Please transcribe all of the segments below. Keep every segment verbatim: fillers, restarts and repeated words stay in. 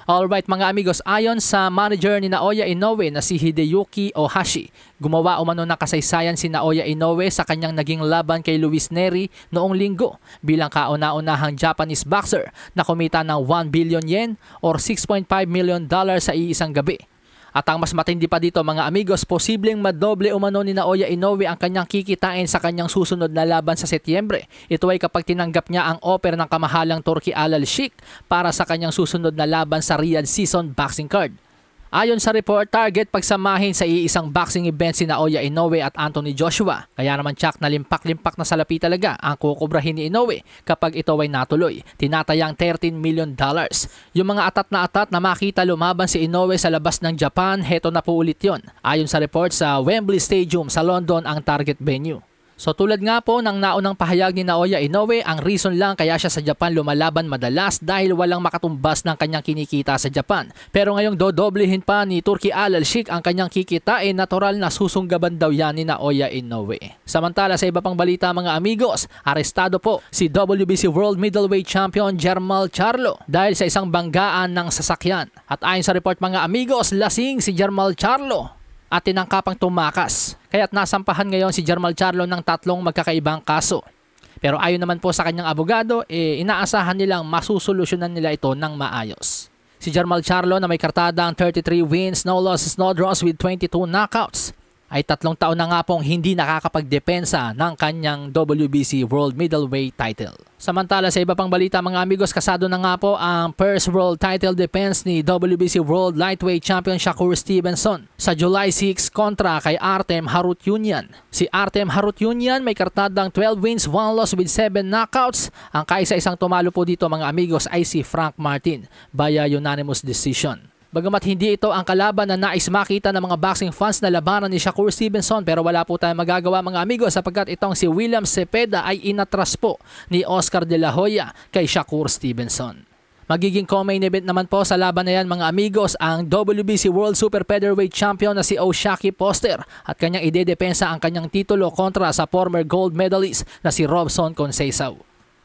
Alright mga amigos, ayon sa manager ni Naoya Inoue na si Hideyuki Ohashi, gumawa umano ng kasaysayan si Naoya Inoue sa kanyang naging laban kay Luis Nery noong linggo bilang kauna-unahang Japanese boxer na kumita ng one billion yen or six point five million dollars sa iisang gabi. At ang mas matindi pa dito mga amigos, posibleng madoble umano ni Naoya Inoue ang kanyang kikitain sa kanyang susunod na laban sa Setyembre. Ito ay kapag tinanggap niya ang offer ng kamahalang Turki Al Sheikh para sa kanyang susunod na laban sa Riyadh Season Boxing Card. Ayon sa report, target pagsamahin sa iisang boxing event si Naoya Inoue at Anthony Joshua. Kaya naman tsak na limpak-limpak na salapi talaga ang kukubrahin ni Inoue kapag ito ay natuloy. Tinatayang thirteen million dollars. Yung mga atat na atat na makita lumaban si Inoue sa labas ng Japan, heto na po ulit yon. Ayon sa report, sa Wembley Stadium sa London ang target venue. So tulad nga po ng naunang pahayag ni Naoya Inoue, ang reason lang kaya siya sa Japan lumalaban madalas dahil walang makatumbas ng kanyang kinikita sa Japan. Pero ngayong dodoblehin pa ni Turki Al Sheikh ang kanyang kikitain, natural na susunggaban daw yan ni Naoya Inoue. Samantala sa iba pang balita mga amigos, arestado po si W B C World Middleweight Champion Jermall Charlo dahil sa isang banggaan ng sasakyan. At ayon sa report mga amigos, lasing si Jermall Charlo at tinangkapang tumakas. Kaya't nasampahan ngayon si Jermall Charlo ng tatlong magkakaibang kaso. Pero ayon naman po sa kanyang abogado, eh, inaasahan nilang masusolusyonan nila ito ng maayos. Si Jermall Charlo na may kartadang thirty-three wins, no losses, no draws with twenty-two knockouts ay tatlong taon na nga pong hindi nakakapagdepensa ng kanyang W B C World Middleweight title. Samantala sa iba pang balita mga amigos, kasado na nga po ang first world title defense ni W B C World Lightweight Champion Shakur Stevenson sa July sixth kontra kay Artem Harutyunyan. Si Artem Harutyunyan may kartadang twelve wins, one loss with seven knockouts. Ang kaisa-isang tumalo po dito mga amigos ay si Frank Martin via unanimous decision. Bagamat hindi ito ang kalaban na nais makita ng mga boxing fans na labanan ni Shakur Stevenson, pero wala po tayong magagawa mga amigos sapagkat itong si William Cepeda ay inatras po ni Oscar De La Hoya kay Shakur Stevenson. Magiging co-main event naman po sa laban na yan mga amigos ang W B C World Super Featherweight Champion na si O'Shaki Foster at kanyang idedepensa ang kanyang titulo kontra sa former gold medalist na si Robson Conceição.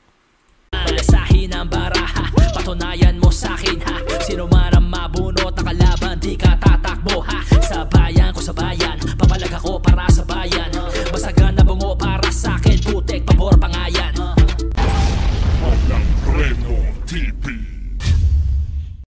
Malasahin ang baraha, patunayan mo sa akin ha. Sino man ang mabunot na kalaban, di ka tatakbo ha.